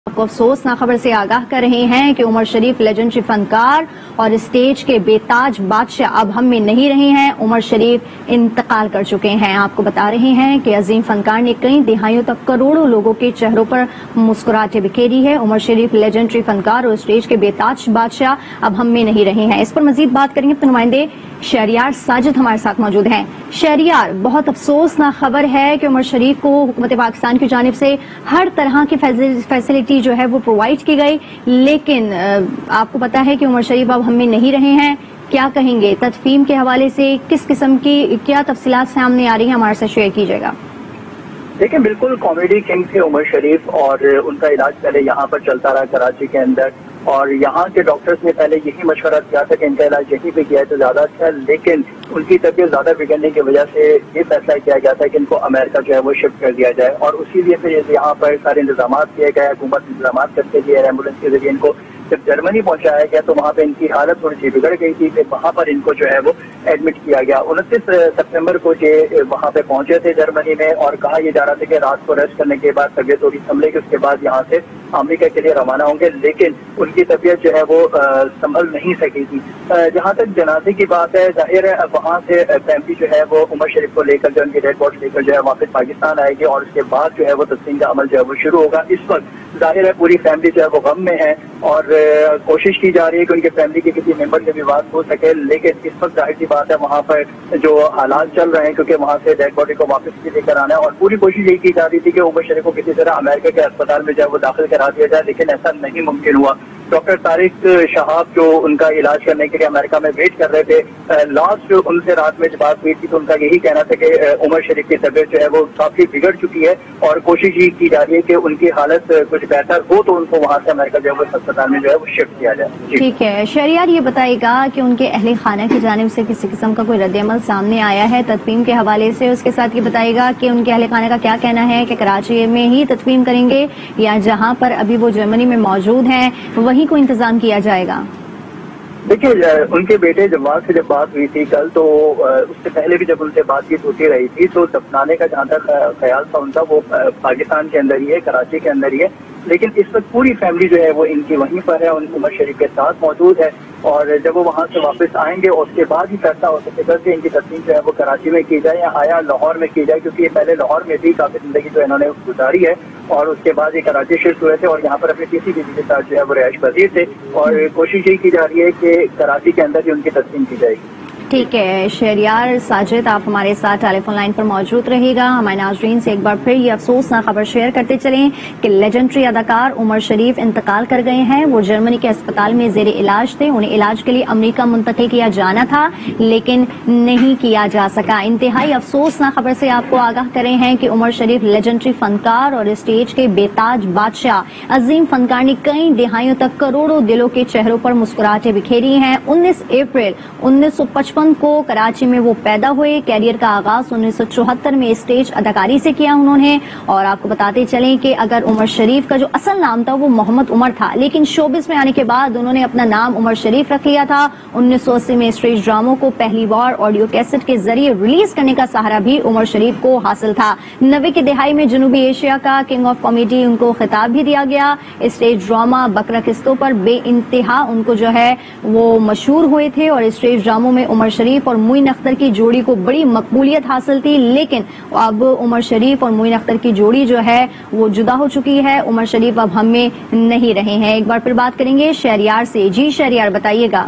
آپ کو افسوسناک خبر سے آگاہ کر رہے ہیں کہ عمر شریف لیجنڈری فنکار اور اسٹیج کے بے تاج بادشاہ اب ہم میں نہیں رہے ہیں. عمر شریف انتقال کر چکے ہیں. آپ کو بتا رہے ہیں کہ عظیم فنکار نے کئی دہائیوں تک کروڑوں لوگوں کے چہروں پر مسکراہٹیں بکھیری ہے. عمر شریف لیجنڈری فنکار اور اسٹیج کے بے تاج بادشاہ اب ہم میں نہیں رہے ہیں. اس پر مزید بات کریں گے تو نمائندے شہریار ساجد ہمارے ساتھ موجود ہیں. شہریار، بہت افسوسناک خبر ہے کہ عمر شریف کو حکومت پاکستان کی جانب سے ہر طرح کی فیسلٹی جو ہے وہ پرووائڈ کی گئی، لیکن آپ کو پتا ہے کہ عمر شریف اب ہم میں نہیں رہے ہیں. کیا کہیں گے تدفین کے حوالے سے؟ کس قسم کی کیا تفصیلات سامنے آ رہی ہیں ہمارے ساتھ شیئر کیجیے گا. دیکھیں، بالکل کامیڈی کنگ تھے عمر شریف، اور ان کا علاج پہلے یہاں پر چلتا رہا کراچی کے اندر، اور یہاں کے ڈاکٹرز نے پہلے یہی مشورہ کیا تھا کہ ان کا علاج یہیں پہ کیا ہے تو زیادہ اچھا ہے، لیکن ان کی طبیعت زیادہ بگڑنے کی وجہ سے یہ فیصلہ کیا گیا تھا کہ ان کو امریکہ جو ہے وہ شفٹ کر دیا جائے، اور اسی لیے پھر یہاں پر سارے انتظامات کیے گئے. حکومت انتظامات کرتے لیے ایمبولینس کے ذریعے ان کو جب جرمنی پہنچایا گیا تو وہاں پہ ان کی حالت تھوڑی سی بگڑ گئی تھی. پھر وہاں پر ان کو جو ہے وہ ایڈمٹ کیا گیا. 29 سپٹمبر کو یہ وہاں پہ پہنچے تھے جرمنی میں، اور کہا یہ جا رہا تھا کہ رات کو ریسٹ کرنے کے بعد طبیعت تھوڑی سنبھلے گی، اس کے بعد یہاں سے امریکہ کے لیے روانہ ہوں گے، لیکن ان کی طبیعت جو ہے وہ سنبھل نہیں سکی تھی. جہاں تک جنازے کی بات ہے، ظاہر ہے وہاں سے فیملی جو ہے وہ عمر شریف کو لے کر جو ان کی ڈیڈ باڈی لے کر جو ہے واپس پاکستان آئے گی، اور اس کے بعد جو ہے وہ تدفین کا عمل جو ہے وہ شروع ہوگا. اس وقت ظاہر ہے پوری فیملی جو ہے وہ غم میں ہے، اور کوشش کی جا رہی ہے کہ ان کے فیملی کے کسی ممبر سے بھی بات ہو سکے، لیکن اس وقت ظاہر سی بات ہے وہاں پر جو حالات چل رہے ہیں، کیونکہ وہاں سے ڈیڈ باڈی کو واپس بھی لے کر آنا ہے، اور پوری کوشش یہی کی جا رہی تھی کہ عمر شریف کو کسی طرح امریکہ کے اسپتال میں جو ہے وہ داخل کرا دیا جائے، لیکن ایسا نہیں ممکن ہوا. ڈاکٹر طارق شہاب جو ان کا علاج کرنے کے لیے امریکہ میں ویٹ کر رہے تھے، لاسٹ ان سے رات میں بات ہوئی تھی تو ان کا یہی کہنا تھا کہ عمر شریف کی طبیعت جو ہے وہ کافی بگڑ چکی ہے، اور کوشش یہ کی جا رہی ہے کہ ان کی حالت کچھ بہتر ہو تو ان کو وہاں سے امریکہ جو ہے وہ اسپتال میں جو ہے وہ شفٹ کیا جائے. ٹھیک ہے شہریار، یہ بتائے گا کہ ان کے اہل خانہ کی جانب سے کسی قسم کا کوئی رد عمل سامنے آیا ہے تدفین کے حوالے سے؟ اس کے ساتھ یہ بتائے گا کہ ان کے اہل خانہ کا کیا کہنا ہے کہ کراچی میں ہی تدفین کریں گے یا جہاں پر ابھی وہ جرمنی میں موجود ہیں وہیں کو انتظام کیا جائے گا؟ دیکھیے، ان کے بیٹے جواد سے جب بات ہوئی تھی کل، تو اس سے پہلے بھی جب ان سے بات چیت ہوتی رہی تھی تو دفنانے کا جہاں تک خیال تھا ان کا وہ پاکستان کے اندر ہی ہے، کراچی کے اندر ہی ہے، لیکن اس وقت پوری فیملی جو ہے وہ ان کی وہیں پر ہے، ان عمر شریف کے ساتھ موجود ہے، اور جب وہ وہاں سے واپس آئیں گے اور اس کے بعد ہی فیصلہ ہو سکے گا کہ ان کی تدفین جو ہے وہ کراچی میں کی جائے یا لاہور میں کی جائے، کیونکہ یہ پہلے لاہور میں بھی کافی زندگی جو انہوں نے گزاری ہے، اور اس کے بعد یہ کراچی شفٹ ہوئے تھے اور یہاں پر اپنی کسی بیوی کے ساتھ جو ہے وہ رہائش پذیر تھے، اور کوشش یہی کی جا رہی ہے کہ کراچی کے اندر ہی ان کی تدفین کی جائے گی. ٹھیک ہے شہریار ساجد، آپ ہمارے ساتھ ٹیلی فون لائن پر موجود رہے گا. ہمارے ناظرین سے ایک بار پھر یہ افسوسناک خبر شیئر کرتے چلیں کہ لیجنڈری اداکار عمر شریف انتقال کر گئے ہیں. وہ جرمنی کے اسپتال میں زیر علاج تھے. انہیں علاج کے لیے امریکہ منتقل کیا جانا تھا لیکن نہیں کیا جا سکا. انتہائی افسوسناک خبر سے آپ کو آگاہ کرے ہیں کہ عمر شریف لیجنڈری فنکار اور اسٹیج کے بے تاج بادشاہ عظیم فنکار نے کئی دہائیوں تک کروڑوں دلوں کے چہروں پر مسکراہٹیں بکھیری ہیں. 19 اپریل 1955 کو کراچی میں وہ پیدا ہوئے. کیریئر کا آغاز 1974 میں اسٹیج اداکاری سے کیا انہوں نے. اور آپ کو بتاتے چلیں کہ اگر عمر شریف کا جو اصل نام تھا وہ محمد عمر تھا، لیکن شوبز میں آنے کے بعد انہوں نے اپنا نام عمر شریف رکھ لیا تھا. 1980 میں اسٹیج ڈراموں کو پہلی بار آڈیو کیسٹ کے ذریعے ریلیز کرنے کا سہارا بھی عمر شریف کو حاصل تھا. 90 کی دہائی میں جنوبی ایشیا کا کنگ آف کامیڈی ان کو خطاب بھی دیا گیا. اسٹیج ڈرامہ بکرا قسطوں پر بے انتہا ان کو جو ہے وہ مشہور ہوئے تھے، اور اسٹیج ڈراموں میں عمر شریف اور معین اختر کی جوڑی کو بڑی مقبولیت حاصل تھی. لیکن اب عمر شریف اور معین اختر کی جوڑی جو ہے وہ جدا ہو چکی ہے. عمر شریف اب ہم میں نہیں رہے ہیں. ایک بار پھر بات کریں گے شہریار سے. جی شہریار، بتائیے گا.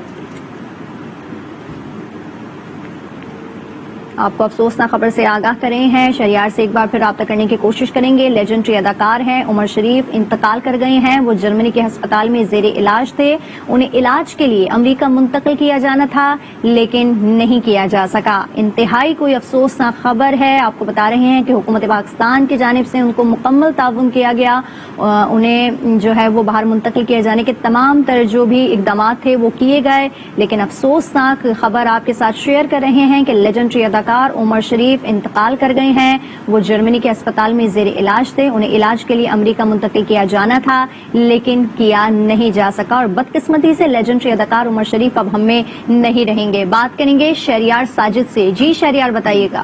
آپ کو افسوسناک خبر سے آگاہ کرے ہیں. شہریار سے ایک بار پھر رابطہ کرنے کی کوشش کریں گے. لیجنڈری اداکار ہیں عمر شریف، انتقال کر گئے ہیں. وہ جرمنی کے ہسپتال میں زیر علاج تھے. انہیں علاج کے لیے امریکہ منتقل کیا جانا تھا لیکن نہیں کیا جا سکا. انتہائی کوئی افسوسناک خبر ہے. آپ کو بتا رہے ہیں کہ حکومت پاکستان کی جانب سے ان کو مکمل تعاون کیا گیا. انہیں جو ہے وہ باہر منتقل کیے جانے کے تمام تر جو بھی اقدامات تھے وہ کیے گئے، لیکن افسوسناک خبر آپ کے ساتھ شیئر کر رہے ہیں کہ لیجنڈری اداکار عمر شریف انتقال کر گئے ہیں. وہ جرمنی کے اسپتال میں زیر علاج تھے. انہیں علاج کے لیے امریکہ منتقل کیا جانا تھا لیکن کیا نہیں جا سکا، اور بدقسمتی سے لیجنڈری اداکار عمر شریف اب ہم میں نہیں رہیں گے. بات کریں گے شہریار ساجد سے. جی شہریار، بتائیے گا.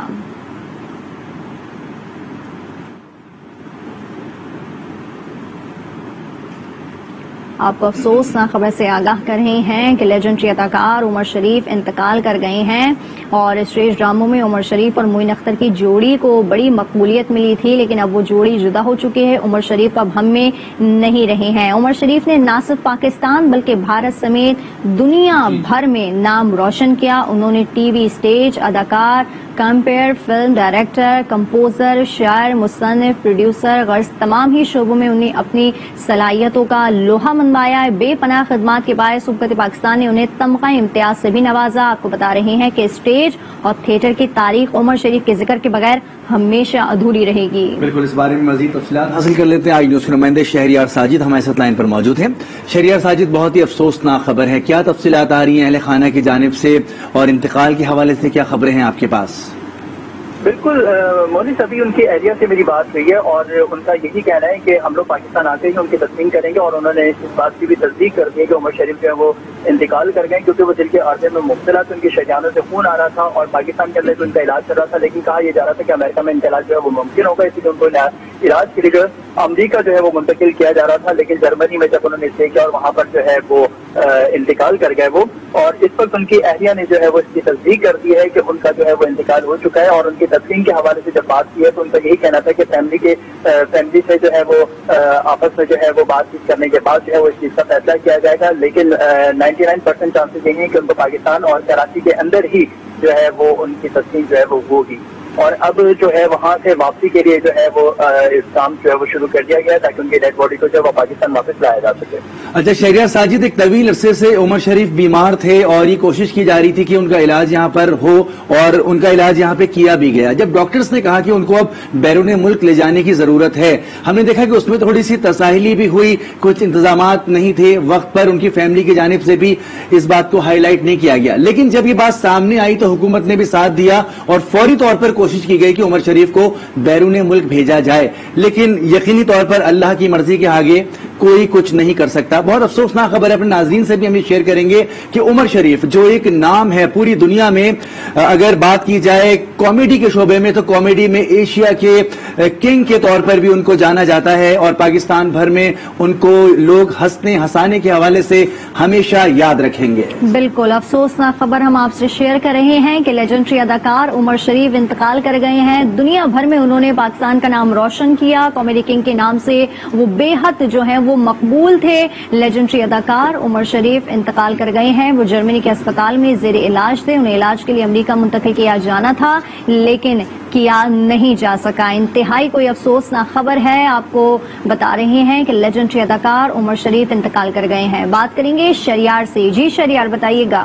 آپ کو افسوسناک خبر سے آگاہ کر رہے ہیں کہ لیجنڈری اداکار عمر شریف انتقال کر گئے ہیں، اور اسٹیج ڈراموں میں عمر شریف اور معین اختر کی جوڑی کو بڑی مقبولیت ملی تھی، لیکن اب وہ جوڑی جدا ہو چکی ہے۔ عمر شریف اب ہم میں نہیں رہے ہیں۔ عمر شریف نے نہ صرف پاکستان بلکہ بھارت سمیت دنیا بھر میں نام روشن کیا۔ انہوں نے ٹی وی، اسٹیج، اداکار، کمپیئر، فلم ڈائریکٹر، کمپوزر، شاعر، مصنف، پروڈیوسر، غرض تمام ہی شعبوں میں انہیں اپنی صلاحیتوں کا لوہا منوایا ہے۔ بے پناہ خدمات کے باعث حکومت پاکستان نے انہیں تمغہ امتیاز سے بھی نوازا۔ آپ کو بتا رہے ہیں کہ اسٹیج اور تھیٹر کی تاریخ عمر شریف کے ذکر کے بغیر ہمیشہ ادھوری رہے گی۔ بالکل، اس بارے میں مزید تفصیلات حاصل کر لیتے ہیں۔ آج نیوز کے نمائندے شہریار ساجد ہمارے ساتھ لائن پر موجود ہیں۔ شہریار ساجد، بہت ہی افسوسناک خبر ہے، کیا تفصیلات آ رہی ہیں اہل خانہ کی جانب سے اور انتقال کے حوالے سے کیا خبریں ہیں آپ کے پاس؟ بالکل مونس، ابھی ان کی اہلیہ سے میری بات ہوئی ہے اور ان کا یہی کہنا ہے کہ ہم لوگ پاکستان آتے ہی ان کی تسلیم کریں گے، اور انہوں نے اس بات کی بھی تصدیق کر دی ہے کہ عمر شریف جو ہے وہ انتقال کر گئے، کیونکہ وہ دل کے عارضے میں مبتلا تھے، ان کی شریانوں سے خون آ رہا تھا اور پاکستان کے اندر بھی ان کا علاج چل رہا تھا، لیکن کہا یہ جا رہا تھا کہ امریکہ میں ان کا علاج جو ہے وہ ممکن ہوگا، اسی لیے ان کو علاج کے لیے جو ہے امریکہ جو ہے وہ منتقل کیا جا رہا تھا، لیکن جرمنی میں جب انہوں نے اسٹے کیا اور وہاں پر جو ہے وہ انتقال کر گئے وہ، اور اس وقت ان کی اہلیہ نے جو ہے وہ اس کی تصدیق کر دی ہے کہ ان کا جو ہے وہ انتقال ہو چکا ہے، اور ان کی تدفین کے حوالے سے جب بات کی ہے تو ان کا یہی کہنا تھا کہ فیملی سے جو ہے وہ آپس میں جو ہے وہ بات چیت کرنے کے بعد جو ہے وہ اس چیز کا فیصلہ کیا جائے گا، لیکن 99% چانسز یہی ہیں کہ ان کو پاکستان اور کراچی کے اندر ہی جو ہے وہ ان کی تدفین جو ہے وہ ہوگی، اور اب جو ہے وہاں سے واپسی کے لیے جو ہے وہ اس کام جو ہے وہ شروع کر دیا گیا ہے تاکہ ان کی ڈیڈ باڈی کو جو ہے وہ پاکستان واپس لایا جا سکے۔ اچھا شہریار ساجد، ایک طویل عرصے سے عمر شریف بیمار تھے اور یہ کوشش کی جا رہی تھی کہ ان کا علاج یہاں پر ہو، اور ان کا علاج یہاں پہ کیا بھی گیا۔ جب ڈاکٹرز نے کہا کہ ان کو اب بیرون ملک لے جانے کی ضرورت ہے، ہم نے دیکھا کہ اس میں تھوڑی سی تساہلی بھی ہوئی، کچھ انتظامات نہیں تھے وقت پر، ان کی فیملی کی جانب سے بھی اس بات کو ہائی لائٹ نہیں کیا گیا، لیکن جب یہ بات سامنے آئی تو حکومت نے بھی ساتھ دیا اور فوری طور پر کوشش کی گئی کہ عمر شریف کو بیرون ملک بھیجا جائے، لیکن یقینی طور پر اللہ کی مرضی کے آگے کوئی کچھ نہیں کر سکتا۔ بہت افسوسناک خبر ہے، اپنے ناظرین سے بھی ہم یہ شیئر کریں گے کہ عمر شریف جو ایک نام ہے پوری دنیا میں، اگر بات کی جائے کامیڈی کے شعبے میں تو کامیڈی میں ایشیا کے کنگ کے طور پر بھی ان کو جانا جاتا ہے، اور پاکستان بھر میں ان کو لوگ ہنسنے ہنسانے کے حوالے سے ہمیشہ یاد رکھیں گے۔ بالکل افسوسناک خبر ہم آپ سے شیئر کر رہے ہیں کہ لیجنڈری اداکار عمر شریف انتقال کر گئے ہیں۔ دنیا بھر میں انہوں نے پاکستان کا نام روشن کیا، کامیڈی کنگ کے نام سے وہ بے حد جو ہیں وہ مقبول تھے۔ لیجنڈری اداکار عمر شریف انتقال کر گئے ہیں، وہ جرمنی کے اسپتال میں زیر علاج تھے، انہیں علاج کے لیے امریکہ منتقل کیا جانا تھا لیکن کیا نہیں جا سکا۔ انتہائی کوئی افسوسناک خبر ہے، آپ کو بتا رہے ہیں کہ لیجنڈری اداکار عمر شریف انتقال کر گئے ہیں۔ بات کریں گے شریار سے۔ جی شریار، بتائیے گا۔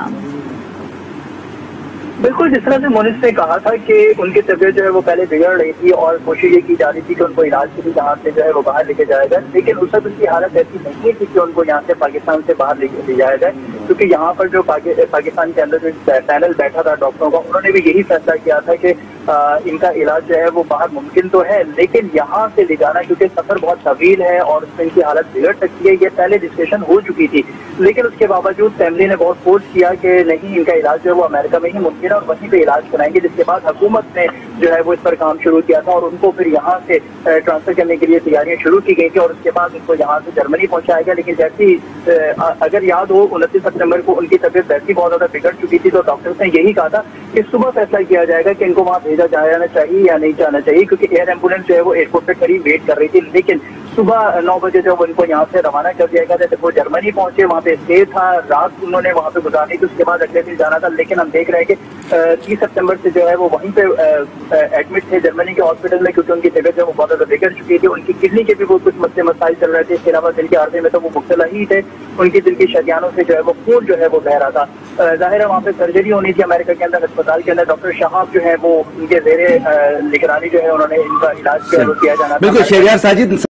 بالکل، جس طرح سے مونس نے کہا تھا کہ ان کی طبیعت جو ہے وہ پہلے بگڑ رہی تھی اور کوشش یہ کی جا رہی تھی کہ ان کو علاج کے لیے یہاں سے جو ہے وہ باہر لے کے جایا جائے، لیکن اس وقت ان کی حالت ایسی نہیں تھی کہ ان کو یہاں سے پاکستان سے باہر لے کے جایا جائے، کیونکہ یہاں پر جو پاکستان کے اندر جو پینل بیٹھا تھا ڈاکٹروں کا، انہوں نے بھی یہی فیصلہ کیا تھا کہ ان کا علاج جو ہے وہ باہر ممکن تو ہے لیکن یہاں سے لے جانا، کیونکہ سفر بہت طویل ہے اور اس میں ان کی حالت بگڑ سکتی ہے، یہ پہلے ڈسکشن ہو چکی تھی، لیکن اس کے باوجود فیملی نے بہت فورس کیا کہ نہیں، ان کا علاج جو ہے وہ امریکہ میں ہی ممکن ہے اور وہیں پہ علاج کرائیں گے، جس کے بعد حکومت نے جو ہے وہ اس پر کام شروع کیا تھا اور ان کو پھر یہاں سے ٹرانسفر کرنے کے لیے تیاریاں شروع کی گئی تھی اور اس کے بعد ان کو یہاں سے جرمنی پہنچایا گیا، لیکن جیسی اگر یاد ہو 29 سپتمبر کو ان کی طبیعت ویسی بہت زیادہ بگڑ چکی تھی، تو ڈاکٹرز نے یہی کہا تھا کہ صبح فیصلہ کیا جائے گا کہ ان کو وہاں بھیجا جانا چاہیے یا نہیں جانا چاہیے، کیونکہ ایئر ایمبولینس جو ہے وہ ایئرپورٹ پہ قریب ویٹ کر رہی تھی، لیکن صبح 9 بجے جو ان کو یہاں سے روانہ کر دیا گیا تھا۔ وہ جرمنی پہنچے، وہاں پہ اسٹے تھا، رات انہوں نے وہاں پہ گزارنی تھی، اس کے بعد اگلے دن جانا تھا، لیکن ہم دیکھ رہے ہیں کہ 30 سپتمبر سے جو ہے وہ وہیں پہ ایڈمٹ تھے جرمنی کے ہاسپٹل میں، کیونکہ ان کی طبیعت جو ہے وہ بہت زیادہ بگڑ چکی تھی، ان کی کڈنی کے بھی وہ کچھ مسائل چل رہے تھے، اس کے علاوہ دل کے عارضے میں تو وہ مبتلا ہی تھے، ان کی دل کی شریانوں سے جو ہے وہ خون جو ہے وہ بہ رہا تھا۔ ظاہر ہے وہاں پہ سرجری ہونی تھی امریکہ کے اندر، اسپتال کے اندر ڈاکٹر شہاب جو ہے وہ ان کے زیر نگرانی جو ہے انہوں نے ان کا علاج کیا جانا تھا۔ بالکل شہریار ساجد،